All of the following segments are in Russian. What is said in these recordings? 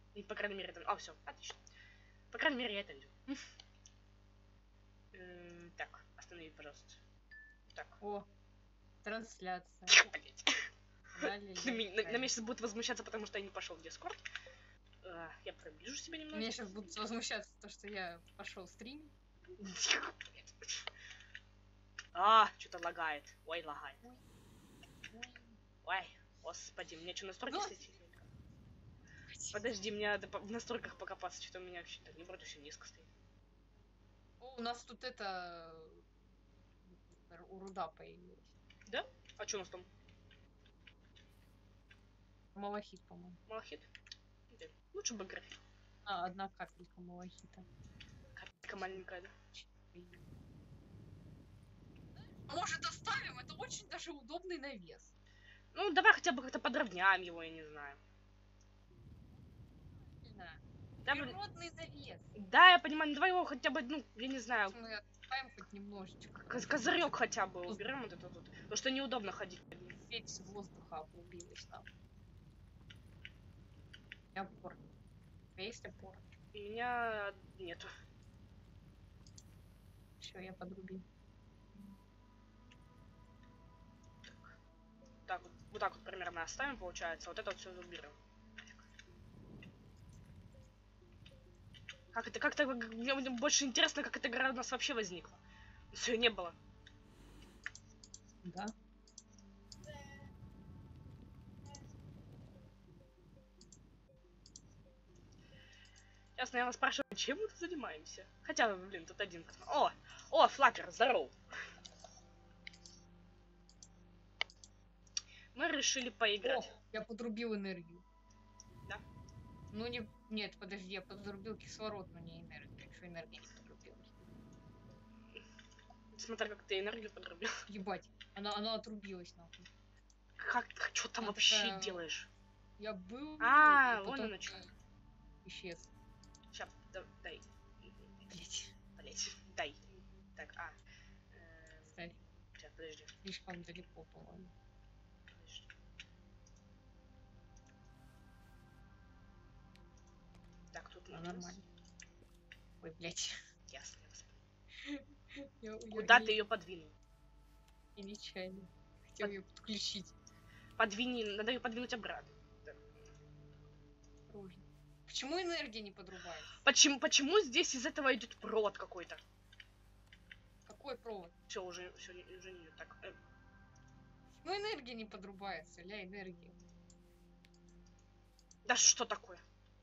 И, по крайней мере, там... А, все, отлично. По крайней мере, я это вижу. Так, останови, пожалуйста. Так. О, трансляция. На меня сейчас будут возмущаться, потому что я не пошел в Дискорд. Я приближу себя немного. Меня сейчас будут возмущаться, то, что я пошел стримить. Что-то лагает. Ой, лагает. Ой, господи, мне что, настройки светили? Подожди, мне надо в настройках покопаться, что-то у меня вообще-то не вроде все низко стоит. О, у нас тут это... руда появилась. Да? А что у нас там? Малахит, по-моему. Малахит? Да. Лучше бы графит. Одна капелька малахита. Капелька маленькая, да? Может, оставим? Это очень даже удобный навес. Ну, давай хотя бы как-то подровняем его, я не знаю. Да, природный навес. Да, я понимаю, ну давай его хотя бы, ну, я не знаю. Мы отпаем хоть немножечко. Козырек хотя бы уберем вот это тут. Потому что неудобно ходить под ним. Ветвь воздуха облупилась нам. И опор. Есть опора? У меня нету. Все, я подрубил. Так, вот так вот примерно оставим, получается. Вот это вот все уберем. Как-то мне больше интересно, как эта игра у нас вообще возникла. Все, не было. Да. Сейчас, наверное, спрашиваю, чем мы тут занимаемся? Хотя, блин, тут один. О, Флаппер, здорово. Мы решили поиграть. О, я подрубил энергию. Да? Ну, нет, подожди, я подрубил кислород, но не энергию. Что энергия не подрубилась? Смотри, как ты энергию подрубил. Ебать, она отрубилась, нахуй. Что там она вообще такая... делаешь? Я был... вон оно что. Исчез. Сейчас, дай. Блять, дай. Так, Ставь. Сейчас, подожди. Слишком далеко, по-моему. Так, тут нормально. Ой, блять. Ясно. Я Куда ты ее подвинул? Я нечаянно. Хотел ее подключить. Подвини, надо ее подвинуть обратно. Осторожно. Почему энергия не подрубается? Почему здесь из этого идет провод какой-то? Какой провод? Все, уже не так. Почему энергия не подрубается? Ля, энергия. Да что такое?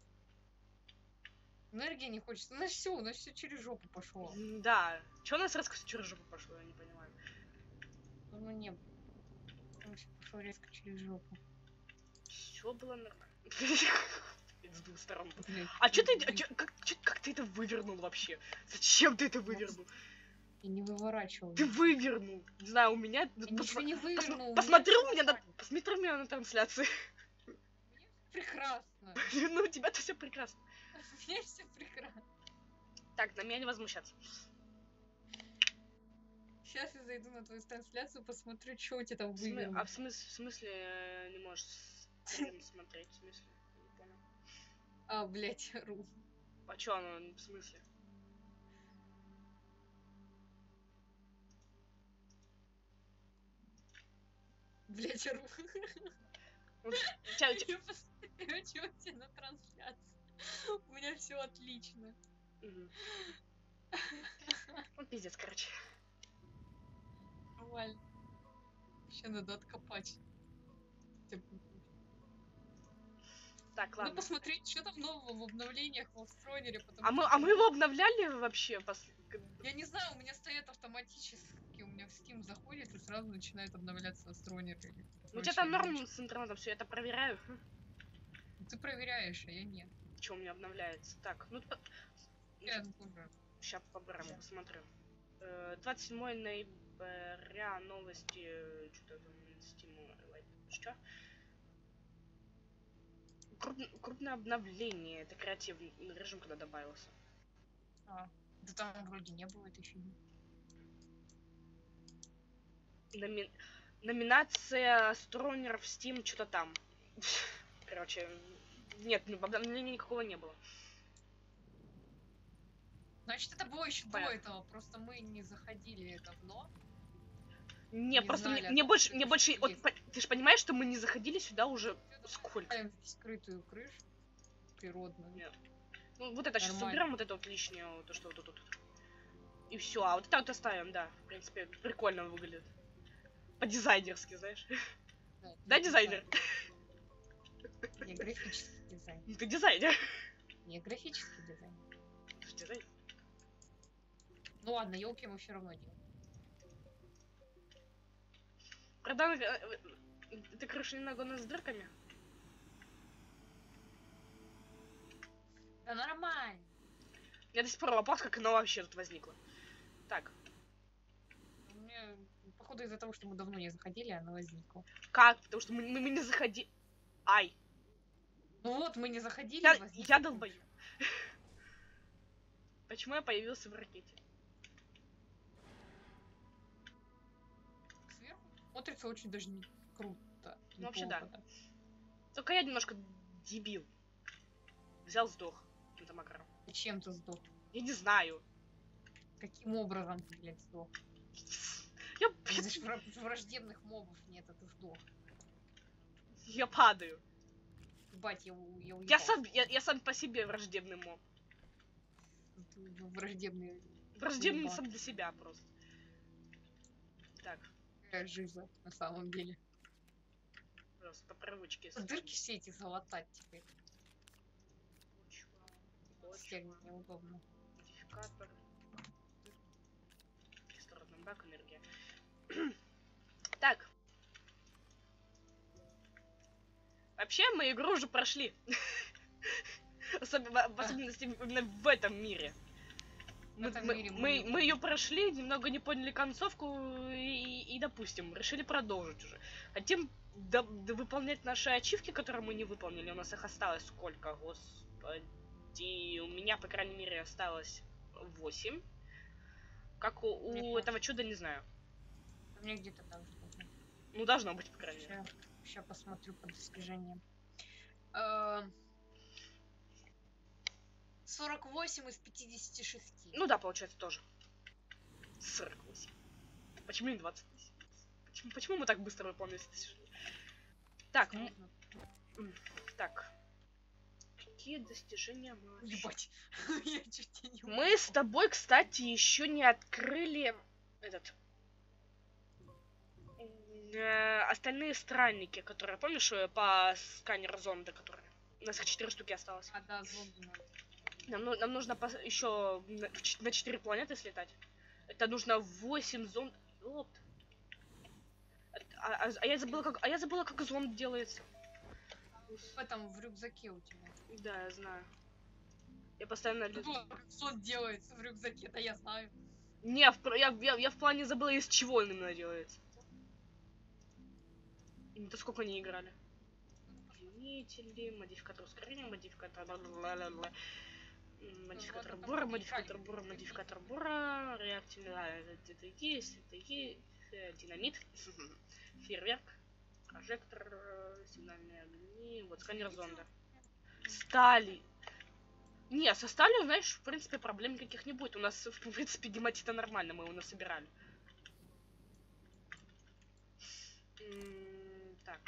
Энергия не хочется. У нас все через жопу пошло. Да. Че у нас резко все через жопу пошло, я не понимаю. Ну не было. Все пошло резко через жопу. Все было нормально. С двух сторон. А что ты. Как ты это вывернул вообще? Зачем ты это вывернул? Я не выворачивал. Ты вывернул. Не знаю, у меня. Ничего не вывернул. Посмотри у меня на трансляции. Прекрасно. Ну, у тебя-то все прекрасно. У меня все прекрасно. Так, на меня не возмущаться. Сейчас я зайду на твою трансляцию, посмотрю, что у тебя там вывернуло. А в смысле не можешь смотреть? В смысле? Не понял. А, блять, ру. А чё оно в смысле? Блять, ру. Я посмотрю, что у тебя на трансляции. У меня все отлично. Ну, пиздец, короче. Нормально. Еще надо откопать. Так, ладно. Ну, посмотреть, что там нового в обновлениях в Стронере. А мы его обновляли вообще? Я не знаю, у меня стоят автоматически. У меня в Steam заходит и сразу начинает обновляться Стронер. У тебя там норм с интернетом, все, я это проверяю. Ты проверяешь, а я нет. Что у меня обновляется? Так, ну... Сейчас по-бырому посмотрю. 27 ноября новости... Что-то там... Что? Крупное обновление. Это креативный режим, когда добавился. Да там вроде не было этой фигни. Номинация Стронер в Steam, что-то там. Короче, Нет, обновления никакого не было. Значит, это было еще до этого, просто мы не заходили давно. Не, просто мне больше, вот, ты же понимаешь, что мы не заходили сюда уже сколько? Скрытую крышу природную. Нет. Ну, вот это сейчас уберем, вот это вот лишнее, то, что вот тут. И все, а вот это вот оставим, да. В принципе, прикольно выглядит. По-дизайнерски, знаешь. Да, дизайнер? Не, графический дизайн. Ты дизайнер. Не, графический дизайн. Ты же дизайнер. Ну ладно, елки мы все равно делаем. Правда, ты крыша немного у нас с дырками? Да нормально. У меня до сих пор вопрос, как она вообще тут возникла. Так. Мне, походу, из-за того, что мы давно не заходили, она возникла. Как? Потому что мы не заходили. Ай. Ну вот, мы не заходили. Я долбою. Почему я появился в ракете? Сверху смотрится очень даже не круто. Ну вообще да. Только я немножко дебил. Взял, сдох. Это макаром. Зачем ты сдох? Я не знаю. Каким образом ты, блядь, сдох? Я... Враждебных мобов нет, а ты сдох. Я падаю. Ебать, я я сам по себе враждебный моб. Враждебный. Враждебный сам для себя просто. Так. Какая жиза на самом деле. Просто по привычке. Дырки все эти залатать теперь. Всех неудобно. Модификатор. Кислородный бак, энергия. Так. Вообще, мы игру уже прошли. В особенности именно в этом мире. Мы ее прошли, немного не поняли концовку и, допустим, решили продолжить уже. Хотим выполнять наши ачивки, которые мы не выполнили. У нас их осталось сколько, господи. У меня, по крайней мере, осталось 8. Как у этого чуда, не знаю. У меня где-то должно быть. Ну, должно быть, по крайней мере. Сейчас посмотрю по достижениям. 48 из 56. Ну да, получается тоже. 48. Почему не 28? Почему мы так быстро выполнили достижения? Так. Так. Какие достижения мы... Ебать. Я чуть не мы с тобой, кстати, еще не открыли этот... остальные странники, которые, помнишь, по сканеру зонда, которые... У нас их 4 штуки осталось. А, да, зонды. Нам нужно еще на 4 планеты слетать. Это нужно 8 зонд... Оп. Я забыла, как зонд делается. В этом, в рюкзаке у тебя. Да, я знаю. Я постоянно... Как зонд делается в рюкзаке, да я знаю. Не, я в плане забыла, из чего он именно делается. И то сколько они играли. Изменители, модификатор ускорения, модификатор... Модификатор бура, реактивный... Это есть, динамит, фейерверк, прожектор, сигнальные огни, вот сканер зонда. Стали. Не, со сталью, знаешь, в принципе, проблем никаких не будет. У нас, в принципе, гематита нормально, мы его насобирали. Так.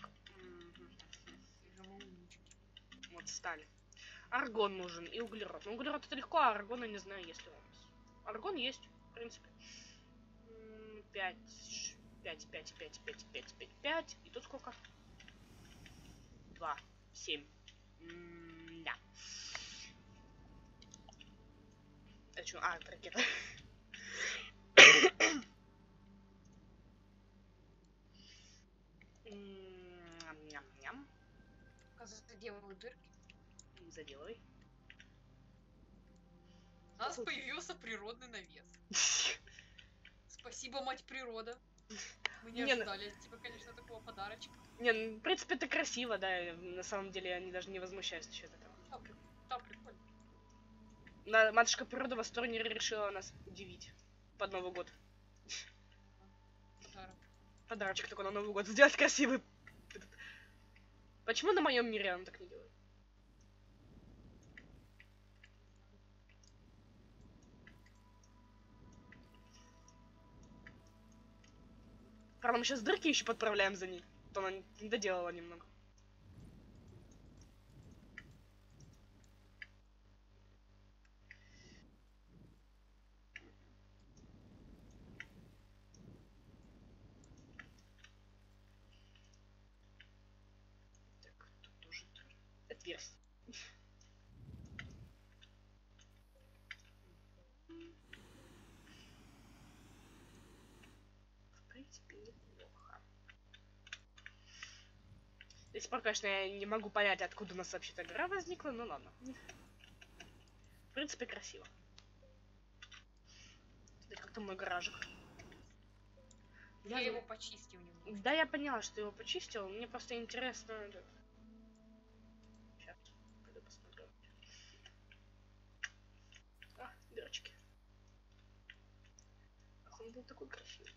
Вот сталь. Аргон нужен и углерод. Ну, углерод это легко, а аргона не знаю, есть ли у нас. Аргон есть, в принципе. 5. И тут сколько? 2. 7. Да. Это что? А, это ракета. Ням-ням. Заделываю дырки. Заделывай. У нас появился природный навес. Спасибо, мать природа. Мы не ожидали от тебя, конечно, такого подарочка. Не, ну, в принципе, это красиво, да. На самом деле, я даже не возмущаюсь насчет этого. Да, прикольно. Матушка природа в восторге решила нас удивить под Новый год. Подарочек такой на Новый год. Сделать красивый. Почему на моем мире он так не делает? Правда, мы сейчас дырки еще подправляем за ней. То она не доделала немного. Так, тут тоже отверстие. В принципе, неплохо. До сих пор, конечно, я не могу понять, откуда у нас вообще эта игра возникла, но ладно. В принципе, красиво. Смотри, как там мой гаражик. Я его почистил немного. Да, я поняла, что ты его почистил. Мне просто интересно... Сейчас, пойду посмотрю. А, дырочки. Ах, он был такой красивый.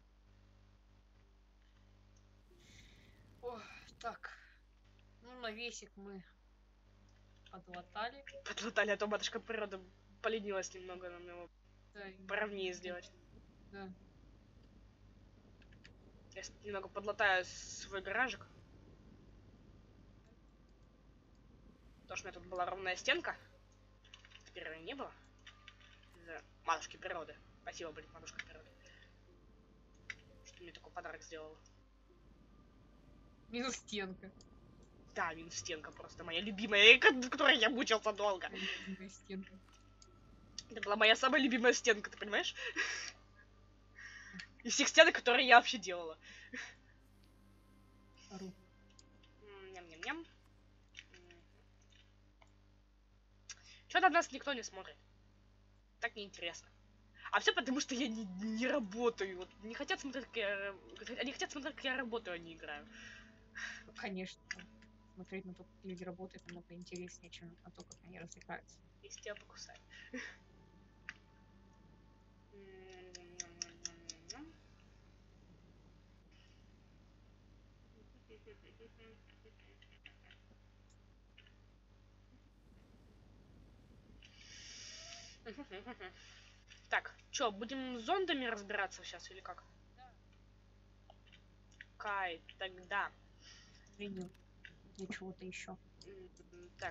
О, так. Ну, навесик мы подлатали. Подлатали, а то матушка природа поленилась немного нам его поровнее сделать. Да. Я немного подлатаю свой гаражик. Потому что у меня тут была ровная стенка. Теперь ее не было. Из-за матушки природы. Спасибо, блин, матушка природы. Что мне такой подарок сделала. Минус стенка. Да, минус стенка просто моя любимая, которой я мучился долго. Любимая стенка. Это была моя самая любимая стенка, ты понимаешь? Из всех стенок, которые я вообще делала. Ням-ням-ням. Чё на нас никто не смотрит? Так неинтересно. А все потому, что я не работаю. Вот, не хотят смотреть, как я... Они хотят смотреть, как я работаю, а не играю. Ну, конечно. Смотреть на то, как люди работают, намного интереснее, чем на то, как они развлекаются. Если тебя покусают. Так, чё, будем с зондами разбираться сейчас или как? Да. Кай, тогда. Или для чего-то еще. Так.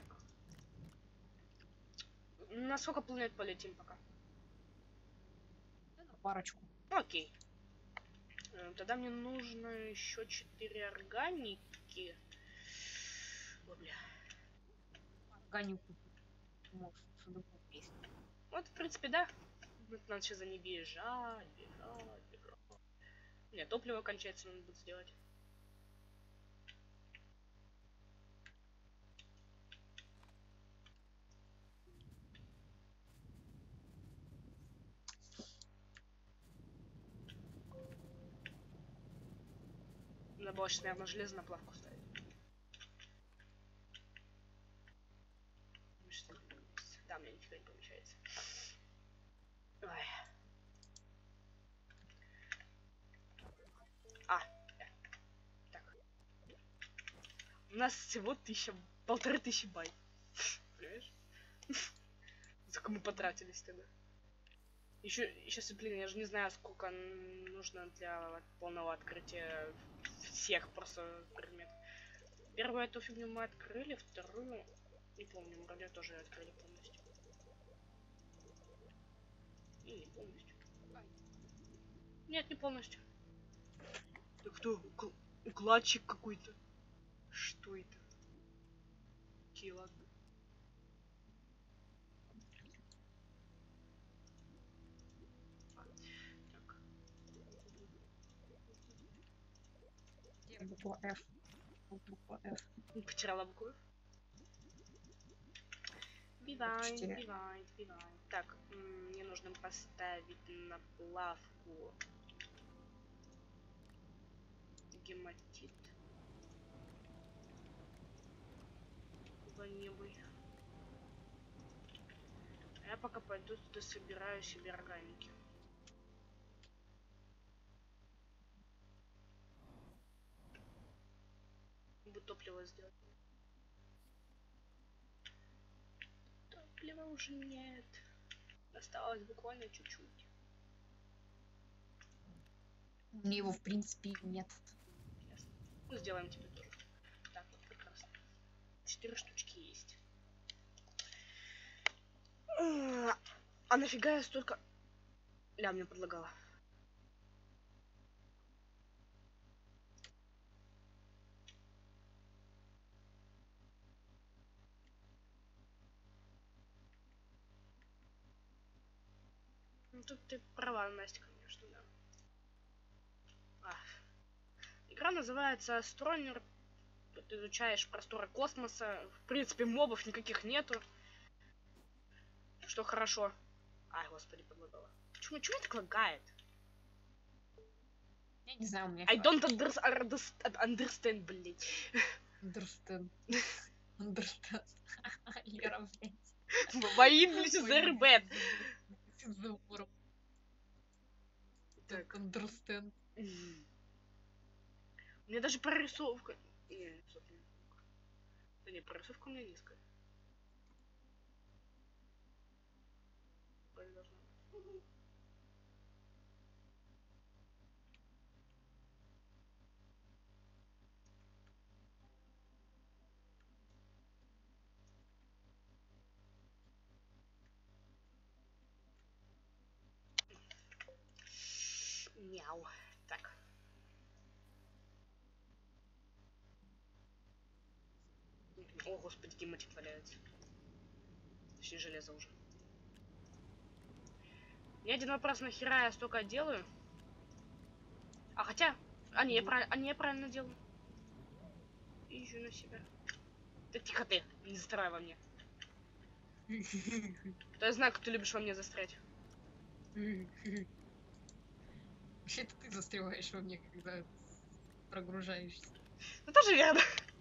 На сколько планет полетим пока? Да, на парочку. Окей. Тогда мне нужно еще 4 органики. О, бля. Органику можешь есть. Вот, в принципе, да. Надо сейчас за ней бежать. Нет, топливо кончается, надо будет сделать. Надо было сейчас, наверное, железо на плавку ставить. Да, у меня нифига не получается. Ой. Так. У нас всего 1500 байт. Понимаешь? Сколько мы потратились тогда. Еще, блин, я же не знаю, сколько нужно для полного открытия всех просто предметов. Первую эту фигню мы открыли, вторую... Не помню, мы вроде тоже открыли полностью. И не полностью. Нет, не полностью. Да кто? Укладчик какой-то. Что это? Окей, ладно. Так. Буква F. Буква F. Потеряла букву. Бивай. Так, мне нужно поставить на плавку гематит. Куда-нибудь. А я пока пойду туда собираю себе органики. Бы топливо сделать. Топлива уже нет. Осталось буквально чуть-чуть. У меня его в принципе нет. Ясно. Ну, сделаем тебе тоже. Так, вот прекрасно. 4 штучки есть. А нафига я столько... Ля, мне предлагала. Ну, тут ты права, Настя, конечно, да. Игра называется Astroneer. Ты изучаешь просторы космоса. В принципе, мобов никаких нету. Что хорошо. Ай, господи, подлагала. Почему так лагает? Я не знаю, у меня... I don't understand, блять. Understand. Лера, блядь. My English is very bad. Так, understand. У меня даже прорисовка... Да не, прорисовка у меня низкая. Мяу. Так. О, господи, гематит валяется. Точнее, железо уже. Мне один вопрос, нахера я столько делаю? А хотя... А не, я правильно делаю. Ищу на себя. Да тихо ты, не застряй во мне. Я знаю, как ты любишь во мне застрять. Вообще это ты застреваешь во мне, когда прогружаешься. Ну тоже верно.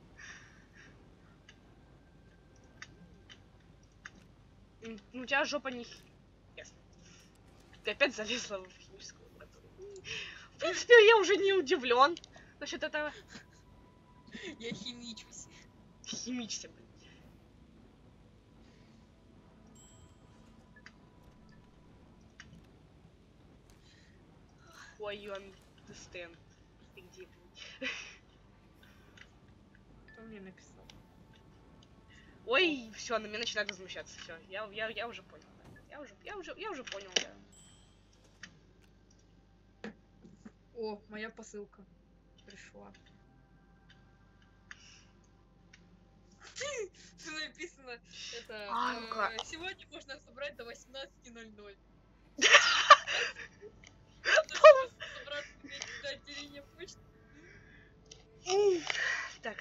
Ну у тебя жопа не... Ясно. Ты опять залезла в химическую лабораторию. В принципе, я уже не удивлен насчет этого. Я химичусь. Химичься, блин. Why you understand? Ты где, блин? Кто мне написал? Ой, все, на меня начинает возмущаться. Все, я уже понял. Да. Я уже понял, да. О, моя посылка пришла. Написано, это сегодня можно собрать до 18:00. Так.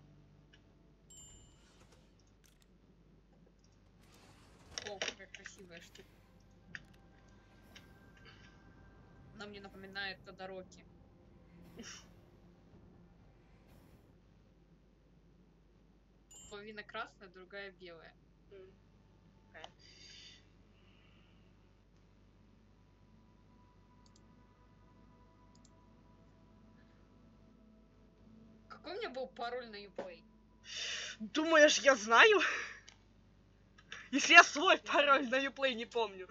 О, какая красивая штука. Она мне напоминает Тодороки. Половина красная, другая белая. Какой у меня был пароль на Uplay? Думаешь, я знаю? Если я свой пароль на Uplay не помню.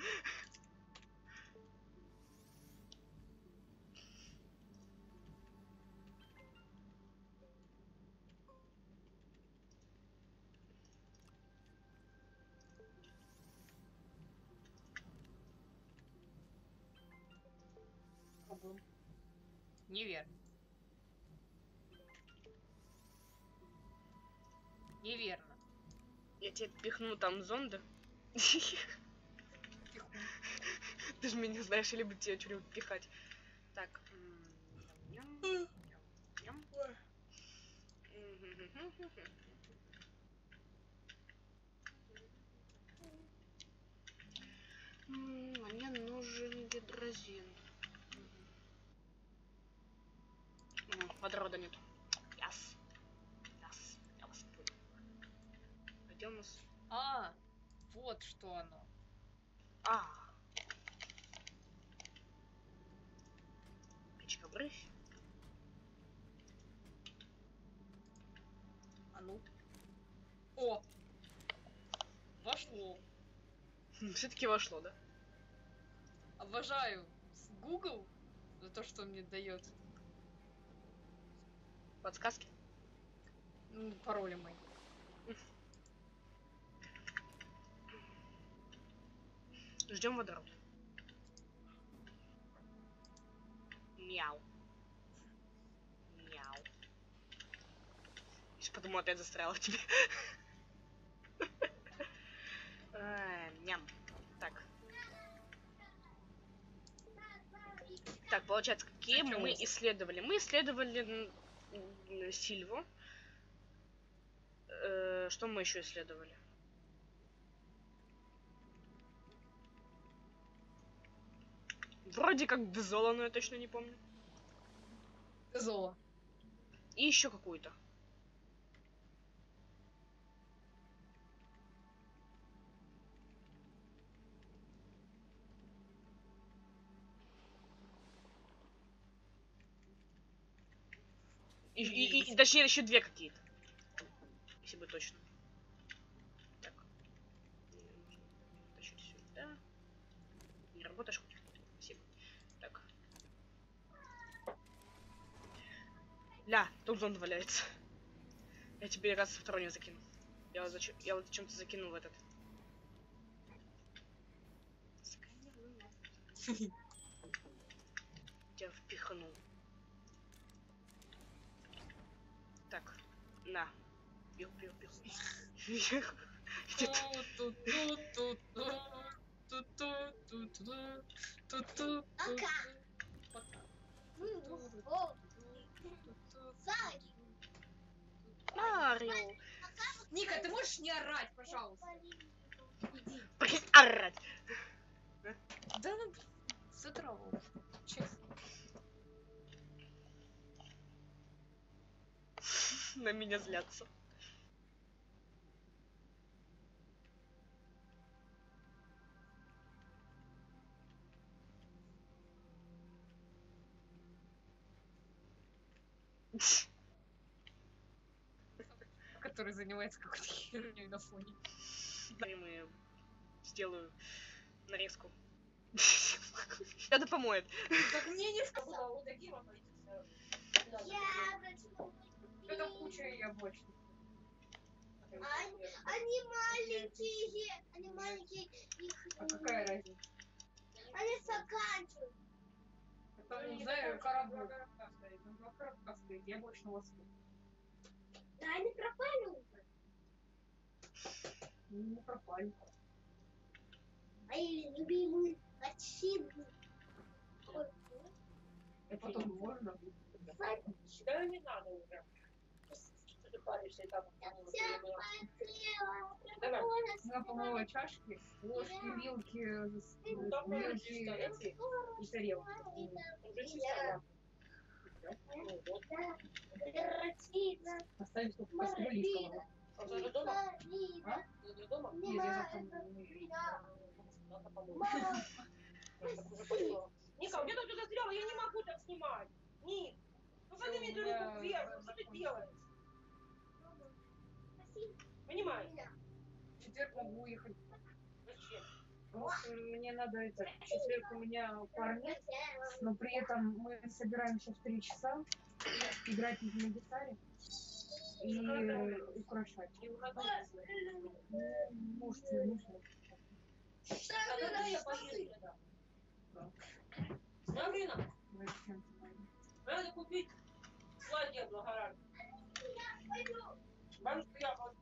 Неверно. Неверно. Я тебе пихну там зонды. Ты же меня знаешь, я люблю тебе что-нибудь пихать. Так. Мне нужен гидрозин. Водорода нет. Яс. Я вас понял. Где у нас? Вот что оно. Печка брысь. А ну. О! Вошло. Все-таки вошло, да? Обожаю. С Google за то, что он мне дает. Подсказки? Ну, пароли мои. Ждем водород. Мяу. Мяу. Сейчас подумаю, опять застряла в тебе. Ням. Так. Так, получается, какие мы исследовали? Мы исследовали Сильву. Что мы еще исследовали? Вроде как Дезола, но я точно не помню. Дезола. И еще какую-то. И точнее еще две какие-то. Если бы точно. Так. Тащить сюда. Не работаешь хоть? Спасибо. Так. Ля, тут зонд валяется. Я тебе раз второй не закину. Я вот зачем-то закинул в этот. Тебя впихнул. Так, на. Пих. Марио. Ника, ты можешь не орать, пожалуйста? Орать. Да ну, задрало. Честно. На меня злятся. Который занимается какой-то херней на фоне. Мы сделаю нарезку. Это помоет. Так мне не сказал. Это куча яблочных. Они маленькие, А какая разница? они заканчивают. Это, не знаю, коробок. Два коробка стоит, яблочного сока. Да они пропали уже. Не пропали. Мои любимые очки. И потом можно. Да не надо уже. Ты паришься и там. Я помыла чашки, ложки, вилки, и тарелки. Оставить только кастрюли. Он уже дома? А? Ты уже дома? Нет, я завтра Надо помочь. Ника, где ты застряла? Я не могу так снимать. Ник, ну подними эту руку вверх. Что ты делаешь? Понимаешь? В четверг могу уехать. Зачем? Потому что мне надо это. В четверг у меня парни, но при этом мы собираемся в 3 часа играть на гитаре и украшать. Можете, нужно. Тогда я поеду тогда. Смотри, надо купить платье благородное. Банку яблоки.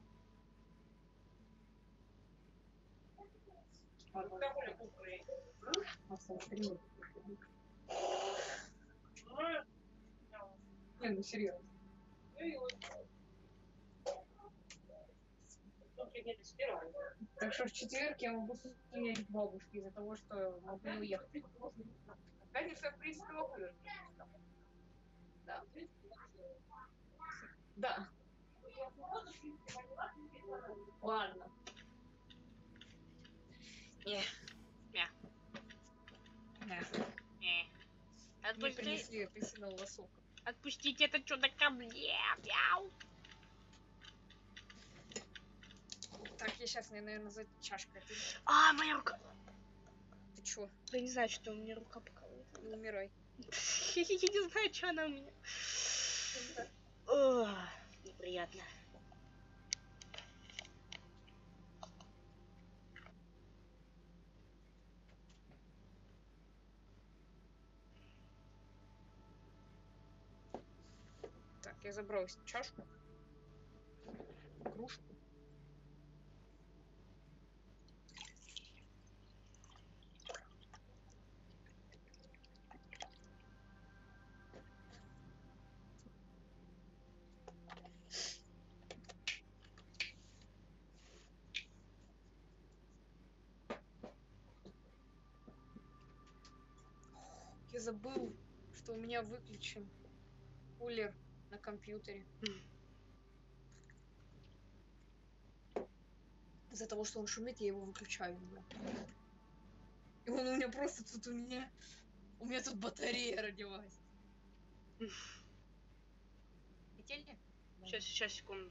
Какой купили? Не, ну серьезно. Так что в четверг я могу съездить к бабушке из-за того, что могу не уехать. Конечно, в принципе, могу. Да. Да. Ладно. Не. Мне принесли апельсинового сока. Отпустите это чудо ко мне. Мяу. Так, я сейчас, наверное, за чашкой. Моя рука. Ты чё? Я не знаю, что у меня рука покалывает. Не умирай. Я не знаю, что она у меня. О, неприятно. Так, я забрал чашку, кружку. Я забыл, что у меня выключен кулер на компьютере. Из-за того, что он шумит, я его выключаю. И он у меня просто тут у меня тут батарея родилась. Метельня? Сейчас, секунду.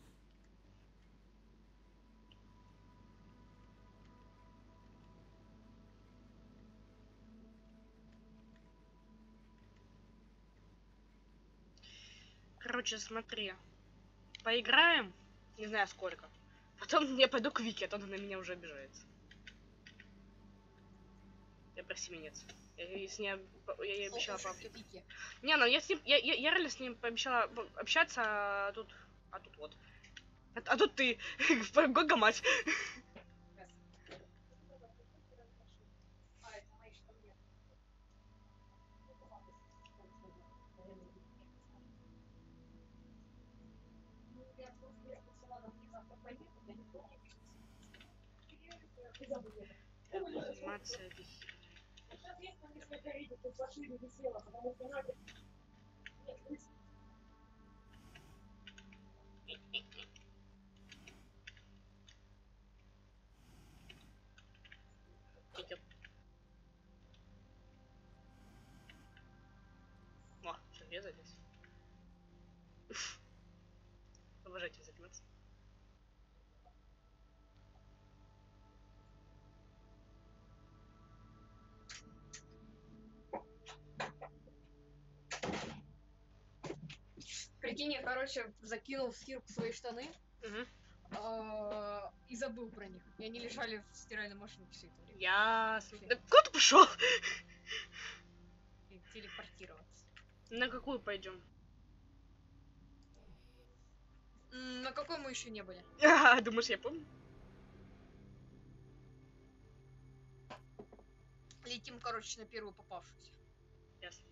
Короче, смотри. Поиграем, не знаю сколько. Потом я пойду к Вике, а то она на меня уже обижается. Я про семенец. Я с ней ей обещала пообщаться. Не, ну я с ним. Я реально с ним пообещала общаться, а тут вот. А тут ты. Гога мать. Анимация идет. О, что резались? Обожайте заниматься. Прикинь, я, короче, закинул в стирку свои штаны и забыл про них. И они лежали в стиральной машинке все это время. Ясно. Да куда ты пошел? Телепортироваться. На какую пойдем? На какой мы еще не были? Думаешь, я помню? Летим, короче, на первую попавшуюся. Ясно.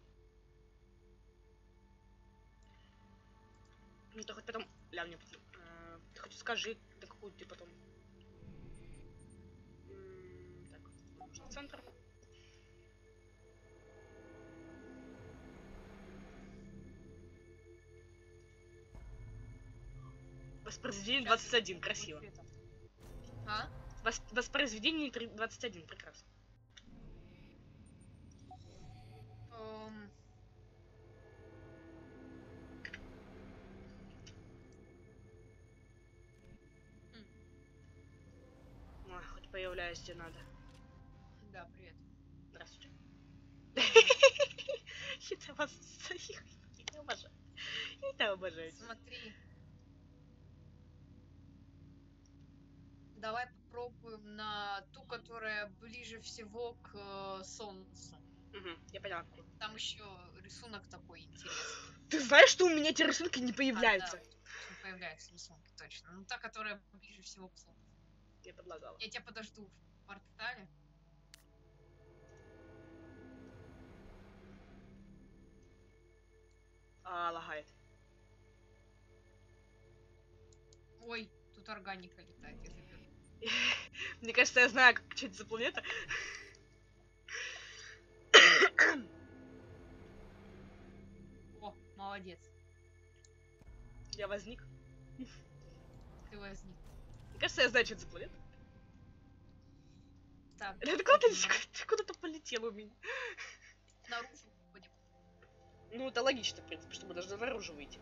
Ну ты хоть потом ляпни потом. Ты хоть скажи, на какую ты потом. Так, нужно центр. Воспроизведение 21, красиво. А? Воспроизведение 21, прекрасно. Ой, хоть появляюсь, где надо. Да, привет. Здравствуйте. Это вас я обожаю. Это обожаю. Смотри. Давай попробуем на ту, которая ближе всего к солнцу. Угу, я поняла. Там еще рисунок такой интересный. Ты знаешь, что у меня эти рисунки не появляются? Да, не появляются рисунки, точно. Ну та, которая ближе всего к солнцу. Я предлагала. Я тебя подожду в портале. Лагает. Ой, тут органика летает, я заберу. Мне кажется, я знаю, что это за планета. О, молодец. Я возник. Ты возник. Мне кажется, я знаю, что это за планета. Так, Ты куда-то полетел у меня. наружу ходим. Ну, это логично, в принципе, чтобы даже наружу выйти.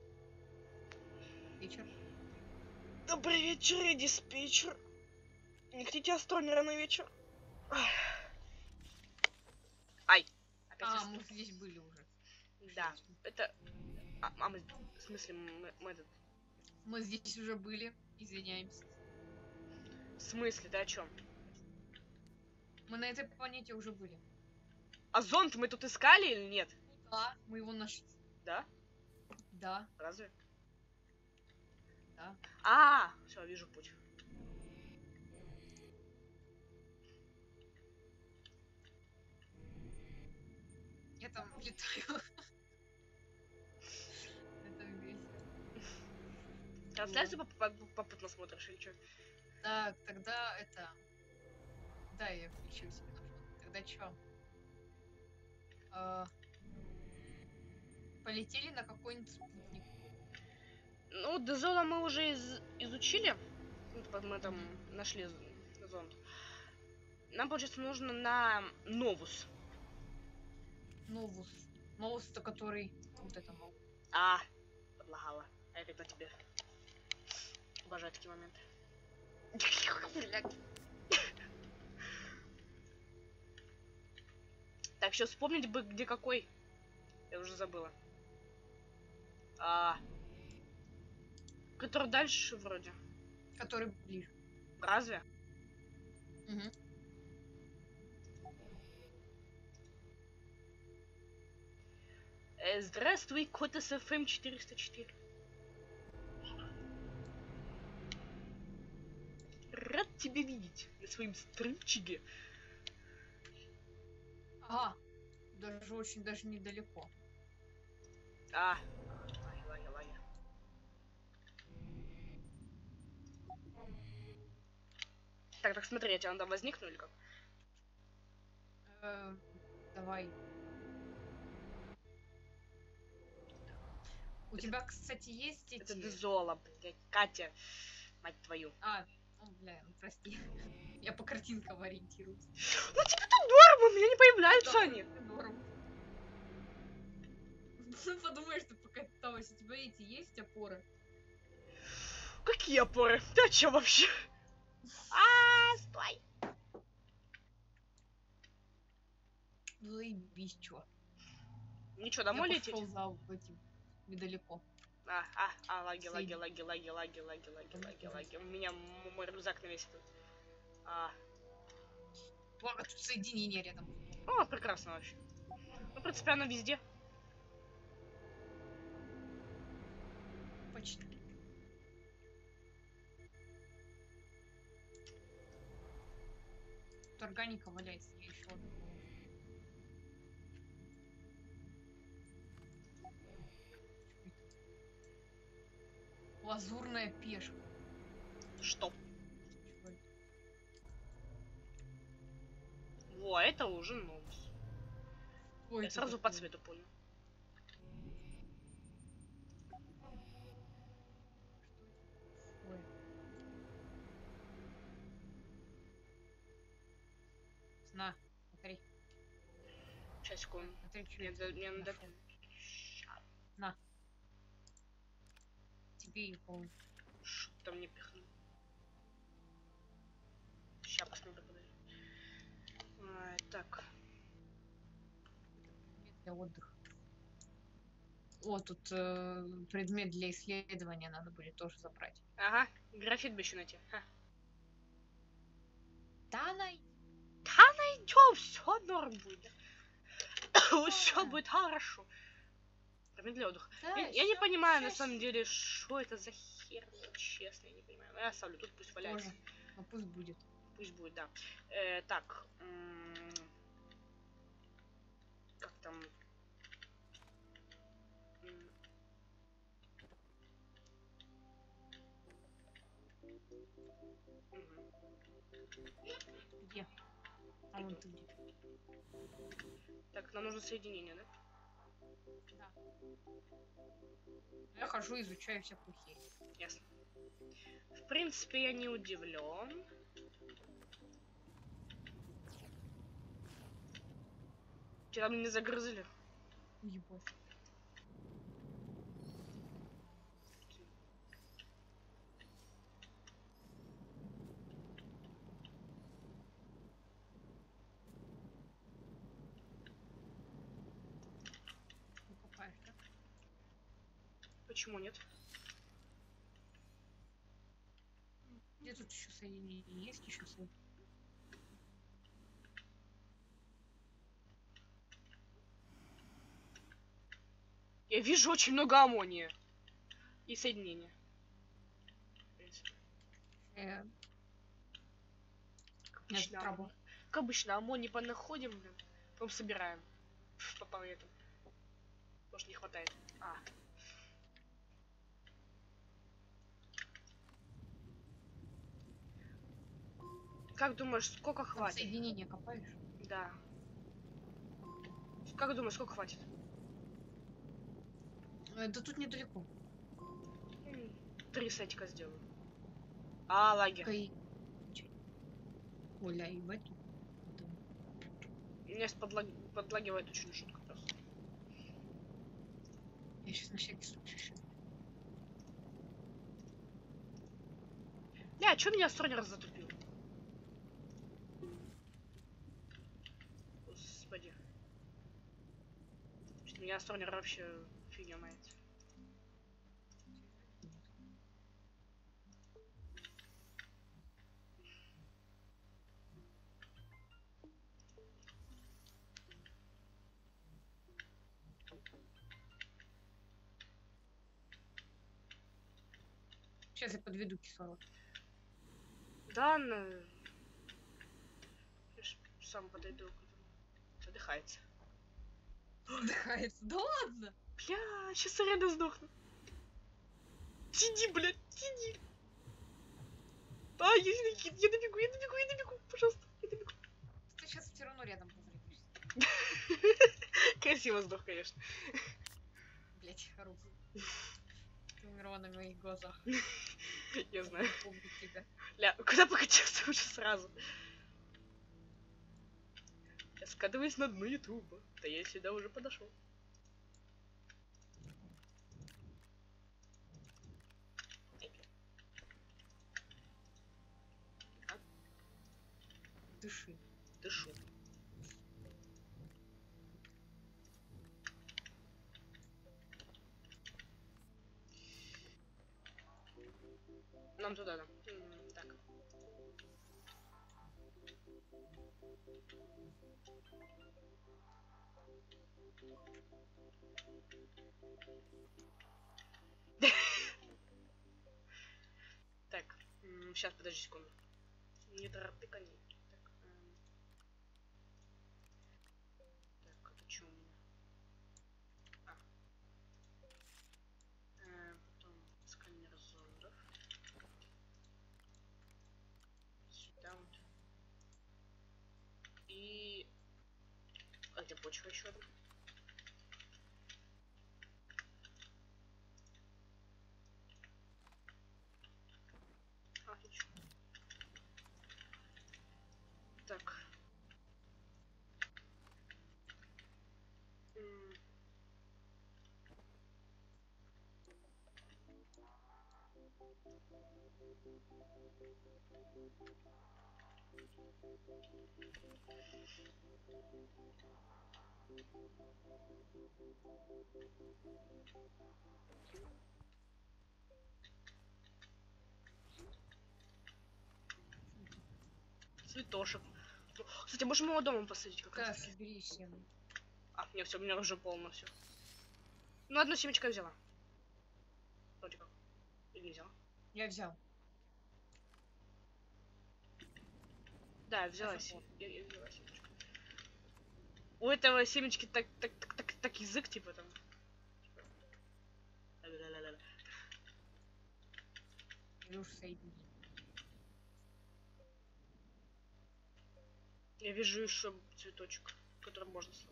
Вечер. Добрый вечер, диспетчер. Не хотите астронера на вечер? Ай. Опять А, мы здесь были уже. Да, это... мы... В смысле, мы этот... Мы здесь уже были, извиняемся. В смысле, ты о чем? Мы на этой планете уже были. А зонд мы тут искали или нет? Да, мы его нашли. Да? Да, Разве? да. Все, вижу путь. Я там летаю. Это весело. Трансляцию попутно смотришь или что? Так, тогда это... Да, я включил себе на фон. Тогда чё? Полетели на какой-нибудь спутник. Ну, Дезола мы уже изучили. Мы там нашли зонд. Нам, получается, нужно на Новус. Новус. Новус-то который... Вот это новус. Подлагала. А я опять на тебе. Обожаю такие моменты. Так, сейчас вспомнить бы, где какой. Я уже забыла. Который дальше вроде. Который ближе. Разве? Угу. Здравствуй, код СФМ 404. Рад тебя видеть на своем стримчике. Ага. Даже очень даже недалеко. Лаги. Так, смотри, я тебя надо возникну или как? Давай. У тебя, кстати, есть эти... Это Дезола, блядь, Катя, мать твою. Прости. Я по картинкам ориентируюсь. Ну тебе-то норм, у меня не появляются Да, они. норм. Подумаешь, ты покаталась, у тебя эти есть опоры? Какие опоры? Ты о чем вообще? Стой. Заебись, чё. Ничего, домой лететь? Я пошел за этим недалеко. Лаги. У меня мой рюкзак навесит. Благо, тут соединение рядом. Прекрасно вообще. Ну, в принципе, оно везде. Почти. Тут органика валяется, я еще одну. Лазурная пешка. Что? Чё это? Во, это уже новость. Ой, Я это сразу по такое. цвету понял. Ой. На, смотри. Сейчас, секунду. Смотри, что Мне надо... На. Тебе и полный. Что-то мне пихнул. Сейчас посмотрю, подожди. Так. Для отдыха. О, тут предмет для исследования надо будет тоже забрать. Ага, графит бы еще найти. Да, Найдем, все норм будет. Все будет хорошо. Предмет для отдыха. Я не понимаю, на самом деле, что это за херня, честно, я не понимаю. Я оставлю, тут пусть валяется. Ну пусть будет. Пусть будет, да. Так. Как там? Где? А вон ты где? Так, нам нужно соединение, да? Да. Я хожу, изучаю всякую херь. Ясно. В принципе, я не удивлен. Вчера меня загрызли. Ебать. Почему нет? Где тут еще соединение? Есть еще соединение? Я вижу очень много аммония. И соединения. В принципе. Я Обычно, пробую. как обычно, аммоний понаходим, блин. Потом собираем. По палетам. Потому что не хватает. А. Как думаешь, сколько Там хватит? соединение копаешь? Да. Как думаешь, сколько хватит? Да тут недалеко. 3 сетика сделаю. А, лагерь. Кай. Оля, и в эту. Меня подлагивает очень жутко просто. Я сейчас на всякий случай еще. Бля, чё меня Стронер затупил? Господи. Что меня Стронер вообще фигня мается. Сейчас я подведу кислород. Да, я ж сам подойду к этому. Задыхается. Вдыхается. Да ладно! Бля, сейчас реально сдохну. Сиди, блядь, сиди. А, я добегу, пожалуйста, я добегу. Ты сейчас все равно рядом разрядишься. Красиво сдох, конечно. Блять, руку. Ты умерла на моих глазах. Я знаю. Помню тебя. Ля, куда покатился уже сразу? Я скатываюсь на дно ютуба. Да я сюда уже подошел. Дыши. Дышу. Нам туда, да. Так. Так, сейчас, подожди секунду. Не торопи коней. Так, так, это что у меня? Потом сканер зондов. Сюда вот. И... А где почва еще одна? Отлично. Так. Цветошек. Кстати, можем его домом посадить как Да, раз. собери семя. А, нет, все, у меня уже полно все. Ну, одну семечко взяла. Вроде как. Или не взяла? Я взял. Да, я взяла, Хорошо. я взяла семечко. У этого семечки так язык, типа там. Ла-ла-ла-ла-ла. Или уж соедини. Я вижу еще цветочек, который можно сломать.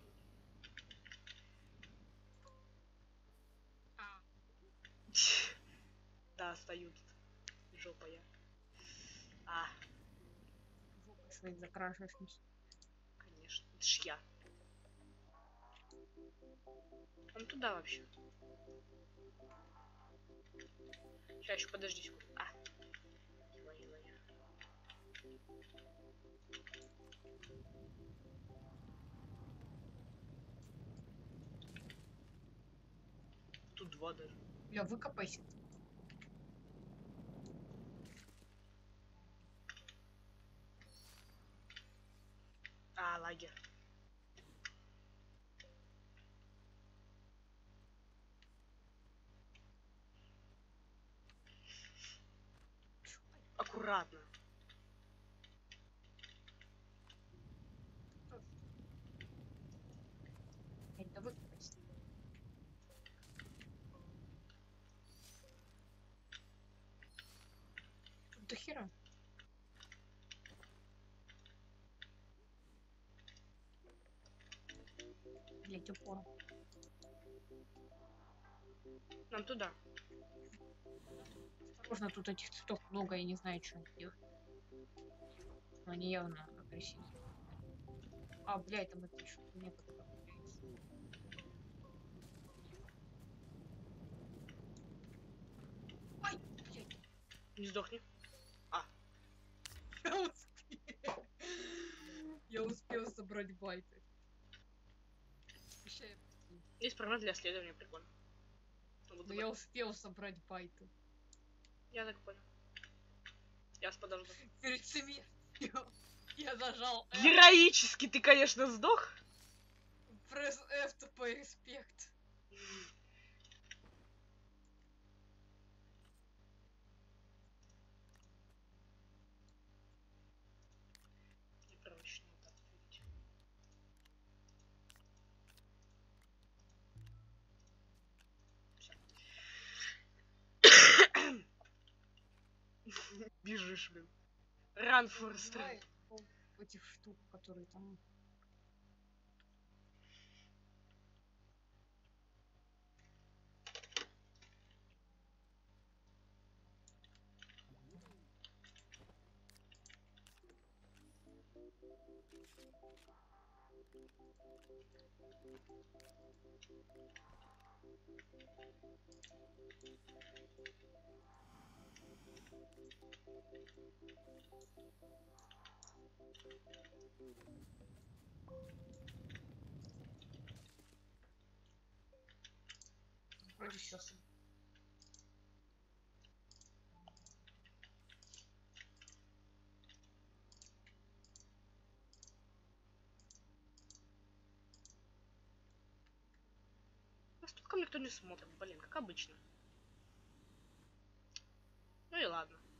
Да, стою тут. Жопа я. А, Жопой своей закрашиваешь. конечно. Это ж я. Он туда вообще. Сейчас еще подожди секунду. А. Ой-ой-ой. тут 2 даже. Бля, выкопайся. А, лагерь. Аккуратно. Блядь, да выкопайся. Тут до хера. Блядь, упор. Нам туда. Осторожно, тут этих цветов много, я не знаю, что они делают. Но они явно агрессивны. А, блядь, там это еще нет. Ай, блядь. Не сдохни. Я успел. Я успел собрать байты. Сейчас Есть программа для исследования, прикольно. Но я успел собрать байты. Я так понял. Я вас подожду. Перед смертью я зажал F. Героически ты, конечно, сдох. Press F to pay respect. Непрочно так видеть. Всё. Бежишь, блин. Run for Давай strength. этих штук, которые там. Вроде сейчас. Нас тут ко мне никто не смотрит, блин, как обычно. Ну и ладно.